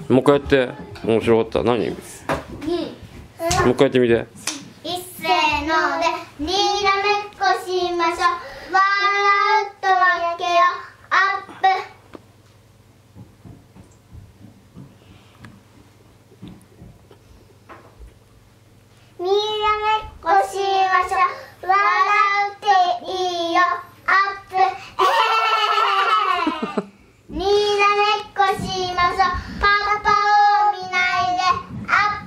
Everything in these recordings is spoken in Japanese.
もう一回やって。面白かった。何？もう一回やってみて。 いっせーのでにらめっこしましょう。笑うと負けよアップ。にらめっこしましょう。笑うっていいよアップ。にらめっこしましょう。パパを見ないでア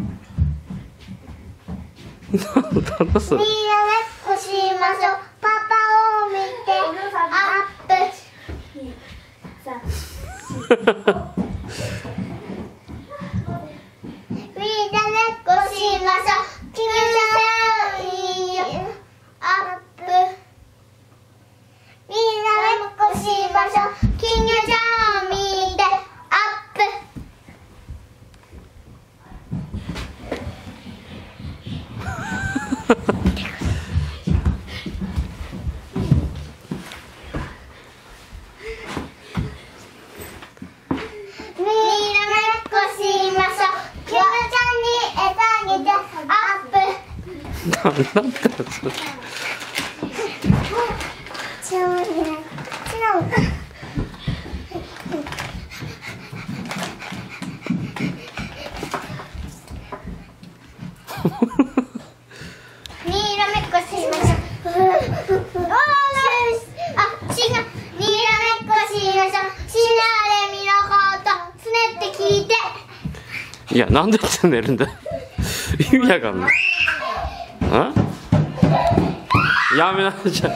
ップ。 なんだそれ。 にらめっこしましょう。パパを見てアップ。みんなめっこしましょう。君じゃいいよアップ。みんなめっこしましょう。君じゃ見てアップ。みんなめっこしましょう。キムちゃんに餌あげてアップ。 なんだそれ。 にらめっこしましょう。おー、あ、違う。にらめっこしましょう。シナレミのことつねって聞いて。 いや、なんでつねるんだ。意味わかんない。あ？やめなさい。ち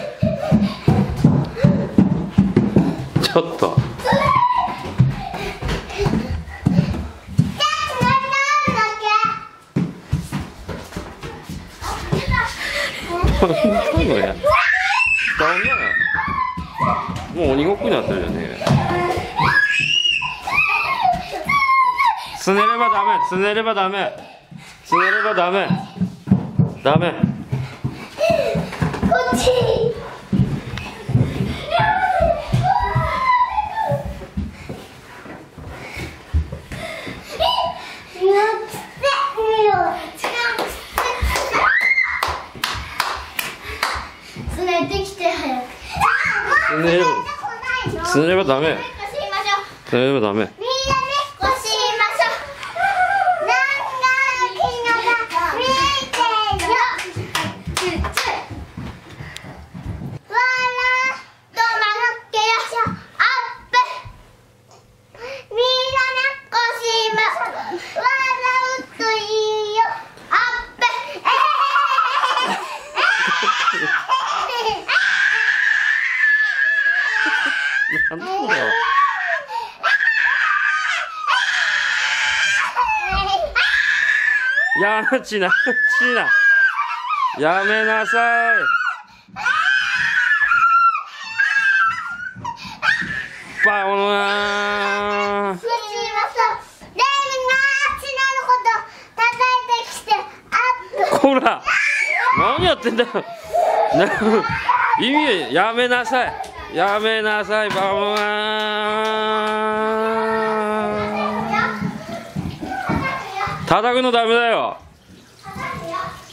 ょっと。こんなのや。ダメだ。もう鬼ごっこになってるじゃねえ。つねればダメ。つねればダメ。つねればダメ。ダメ。 こっち。つねてきて早く。 つねればダメ。つねればダメ。なんだこれ。やめちな、やめなさい。バオナー。こら、何やってんだよ。意味やめなさい。やめなさい、バオナー。叩くのダメだよ。